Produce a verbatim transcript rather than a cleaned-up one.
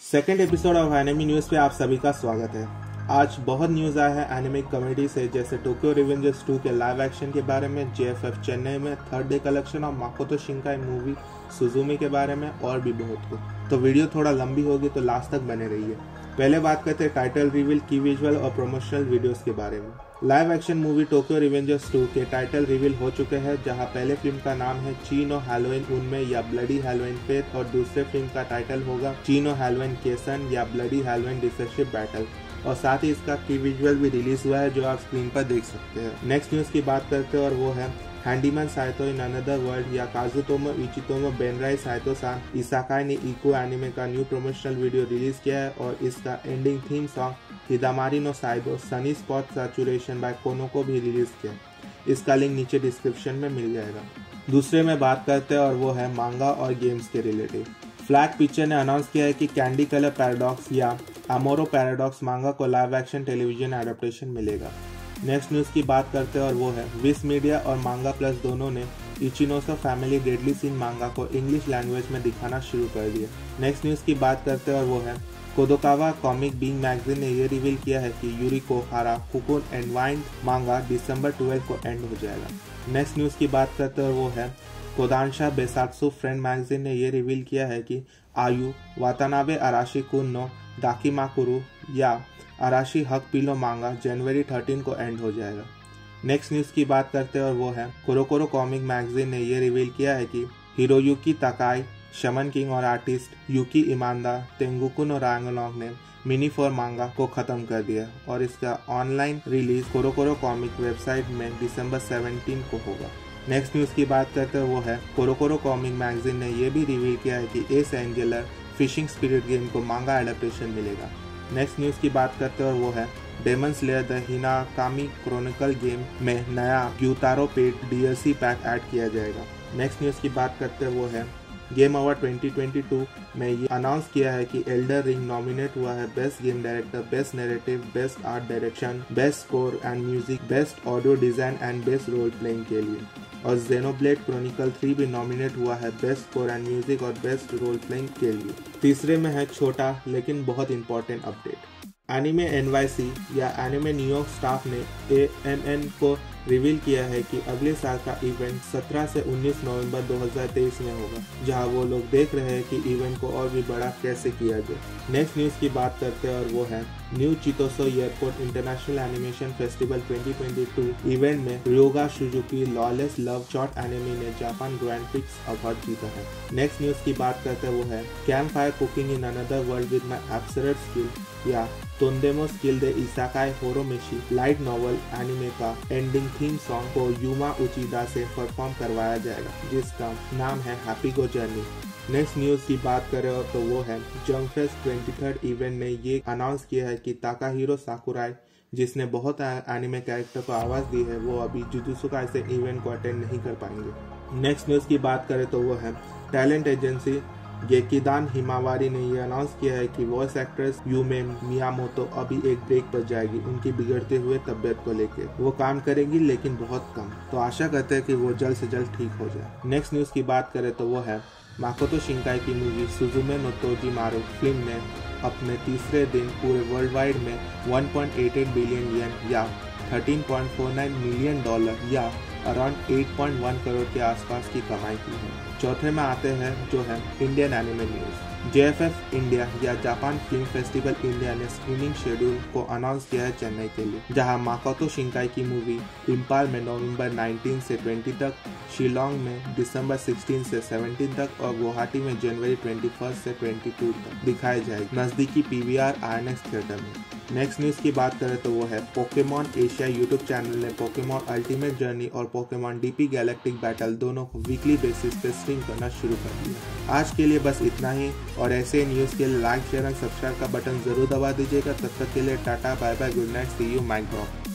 Second episode of anime news पे आप सभी का स्वागत है। आज बहुत न्यूज आया है एनिमे कम्युनिटी से, जैसे टोक्यो रिवेंजर्स टू के लाइव एक्शन के बारे में, जेएफएफ चेन्नई में third day collection of Makoto Shinkai movie Suzume के बारे में और भी बहुत कुछ। तो वीडियो थोड़ा लंबी होगी तो लास्ट तक बने रहिए। पहले बात करते हैं टाइटल रिवील, की विजुअल और प्रमोशनल वीडियोस के बारे में। Live action movie Tokyo Revengers two के टाइटल रिवील हो चुके हैं, जहां पहले फिल्म का नाम है चीनो हैलोवीन उनमें या ब्लडी हैलोवीन फेथ और दूसरे फिल्म का टाइटल होगा चीनो हैलोवीन केसन या ब्लडी हैलोवीन डिसेसिव बैटल। और साथ ही इसका की विजुअल भी रिलीज हुआ है जो आप स्क्रीन पर देख सकते हैं। नेक्स्ट न्यूज की बात करते हैं और वो है handyman Saito in another world या काजुतोमो इचितोमो बेनराई साइतो सान इसाकाई ने इको एनिमे का न्यू प्रमोशनल वीडियो रिलीज किया है और इसका एंडिंग थीम सॉन्ग हिदामारी नो साइदो सनी स्पॉट सैचुरेशन बाय कोनो को भी रिलीज किया। इसका लिंक नीचे डिस्क्रिप्शन में मिल जाएगा। दूसरे में बात करते हैं और वो है मांगा और गेम्स के रिलेटिव। फ्लैग पिक्चर ने अनाउंस किया है कि कैंडी कलर पैराडॉक्स या अमोरो पैराडॉक्स मांगा को लाइव एक्शन टेलीविजन एडेप्टेशन मिलेगा। नेक्स्ट न्यूज की बात करते हैं और वो है विस मीडिया और मांगा प्लस दोनों ने इचिनोसो फैमिली डेडली सीन मांगा को इंग्लिश लैंग्वेज में दिखाना शुरू कर दिया। नेक्स्ट न्यूज की बात करते हैं और वो है कोदोकावा कॉमिक बीइंग मैगजीन ने यह रिवील किया है कि यूरिको हारा कुकुन एंड वाइंड मांगा दिसंबर ट्वेल्व को एंड हो जाएगा। नेक्स्ट न्यूज की बात करते हैं और वो है कोदांशा बेसात्सु फ्रेंड मैगजीन ने यह रिवील किया है कि आयु वातानाबे अराशी कुन नो दाकिमाकुरु या अराशी हक पिलो मांगा जनवरी थर्टीन को एंड हो जाएगा। नेक्स्ट न्यूज की बात करते हैं और वो है कोरोकोरो कॉमिक मैगजीन ने यह रिवील किया है कि हिरोयुकी तकाई, शमन किंग और आर्टिस्ट यूकी इमांदा, तेंगुकुन और रांगनोंग ने मिनी फोर मांगा को खत्म कर दिया और इसका online release CoroCoro comic website में दिसंबर सेवनटीन को होगा। नेक्स्ट न्यूज की बात करते हैं वो है कोरोकोरो कॉमिक मैगजीन ने यह भी रिवील किया है कि Ace Angler fishing spirit game को मांगा एडेप्टेशन मिलेगा। नेक्स्ट न्यूज की बात करते हैं और वो है demon slayer the Hinokami chronicle game में नया Gyutaro pet DLC pack add किया जाएगा। नेक्स्ट न्यूज की बात करते हैं वो है game award twenty twenty two में ये अनाउंस किया है कि एल्डर रिंग नॉमिनेट हुआ है best game director, best narrative, best art direction, best score and music, best audio design and best role playing के लिए। और जेनोब्लेड क्रॉनिकल थ्री भी नॉमिनेट हुआ है बेस्ट स्कोर एंड म्यूजिक और बेस्ट रोल प्लेइंग के लिए। तीसरे में है छोटा लेकिन बहुत इंपॉर्टेंट अपडेट। एनिमे एनवाईसी या एनिमे न्यूयॉर्क स्टाफ ने ए एन एन को रिवील किया है कि अगले साल का इवेंट सत्रह से उन्नीस नवंबर दो हज़ार तेईस में होगा, जहां वो लोग देख रहे हैं कि इवेंट को और भी बड़ा कैसे किया जाए। नेक्स्ट न्यूज की बात करते हैं और वो है new Chitose airport international animation festival twenty twenty two event में Ryoga Suzuki lawless love short anime ने जापान ग्रैंड प्रिक्स अवार्ड जीता है। नेक्स्ट न्यूज की बात करते हैं वो है camp fire cooking in another world with my absolute skill या तोंदेमो स्किल दे इसाकाई होरोमेशी लाइट नॉवल एनिमे का एंडिंग थीम सॉन्ग को युमा उचिदा से परफॉर्म करवाया जाएगा, जिसका नाम है happy go journey. Next news की बात करें तो वो है जंग फेस्ट ट्वेंटी थर्ड इवेंट ने ये अनाउंस किया है कि ताकाहिरो साकुराई, जिसने बहुत एनिमे कैरेक्टर को आवाज दी है, वो अभी जुजुत्सु काइसेन इवेंट को अटेंड नहीं कर पाएंगे। नेक्स्ट न्यूज की बात करें तो वो है टैलेंट एजेंसी गेकिदान हिमावारी ने यह अनाउंस किया है कि वॉइस एक्ट्रेस यूमे मियामोतो अभी एक ब्रेक पर जाएगी उनकी बिगड़ते हुए तबियत को लेकर। वो काम करेगी लेकिन बहुत कम, तो आशा करते हैं कि वो जल्द से जल्द ठीक हो जाए। नेक्स्ट न्यूज की बात करें तो वो है माकोतो शिंकाई की मूवी सुजुमे नो तोजी मारो फिल्म ने अपने तीसरे दिन पूरे वर्ल्ड वाइड में one point eight eight billion yen या thirteen point four nine million dollar या around eight point one crore के आसपास की कमाई की है। चौथे में आते हैं जो है Indian anime news. JFF India या जापान फिल्म फेस्टिवल इंडिया ने स्क्रीनिंग शेड्यूल को अनाउंस किया है चेन्नई के लिए, जहां माकोतो शिंकाई की मूवी इम्फाल में नवंबर नाइनटीन से ट्वेंटी तक, शिलोंग में दिसंबर सिक्सटीन से सेवनटीन तक और गुवाहाटी में जनवरी ट्वेंटी फर्स्ट से ट्वेंटी टू तक दिखाई जाएगी नजदीकी पीवीआर आईएनएक्स थिएटर में। नेक्स्ट न्यूज की बात करें तो वो है पोकेमॉन एशिया यूट्यूब चैनल ने पोकेमॉन अल्टीमेट जर्नी और पोकेमॉन डीपी गैलेक्टिक बैटल दोनों को वीकली बेसिस पे स्ट्रीम करना शुरू कर दिया। आज के लिए बस इतना ही और ऐसे न्यूज के लिए लाइक शेयर एंड सब्सक्राइब का बटन जरूर दबा दीजिएगा। तब तक के लिए tata bye bye good night see you mic drop.